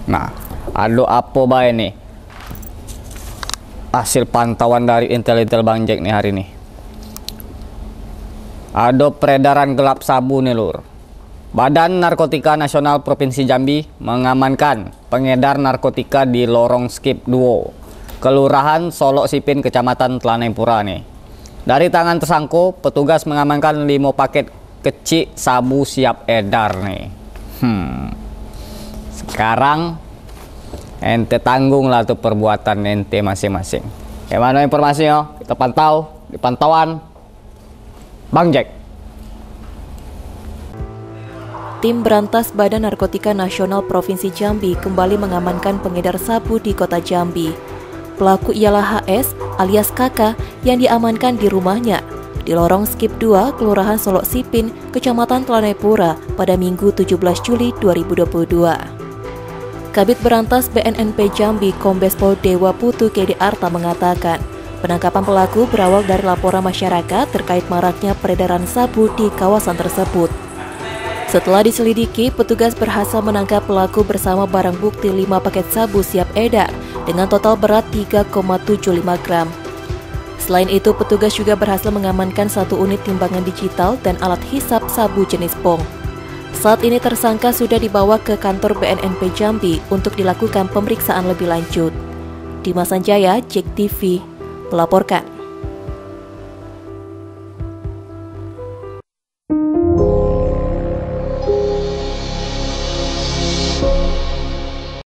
Nah, ada apa bae nih? Hasil pantauan dari intel Bang Jack nih hari ini. Ada peredaran gelap sabu nih lur. Badan Narkotika Nasional Provinsi Jambi mengamankan pengedar narkotika di Lorong Skip Duo, Kelurahan Solok Sipin, Kecamatan Tlanepura nih. Dari tangan tersangka, petugas mengamankan 5 paket kecil sabu siap edar nih. Sekarang ente tanggung lah tuh perbuatan ente masing-masing. Gimana informasinya? Kita pantau di pantauan Bang Jack. Tim Berantas Badan Narkotika Nasional Provinsi Jambi kembali mengamankan pengedar sabu di kota Jambi. Pelaku ialah HS alias Kakak yang diamankan di rumahnya di Lorong Skip 2, Kelurahan Solok Sipin, Kecamatan Tlanepura pada Minggu 17 Juli 2022. Kabid Berantas BNNP Jambi Kombes Pol Dewa Putu Kedi Arta mengatakan, penangkapan pelaku berawal dari laporan masyarakat terkait maraknya peredaran sabu di kawasan tersebut. Setelah diselidiki, petugas berhasil menangkap pelaku bersama barang bukti 5 paket sabu siap edar dengan total berat 3,75 gram. Selain itu, petugas juga berhasil mengamankan 1 unit timbangan digital dan alat hisap sabu jenis pong. Saat ini tersangka sudah dibawa ke kantor BNNP Jambi untuk dilakukan pemeriksaan lebih lanjut. Dimas Sanjaya, JEK TV, melaporkan.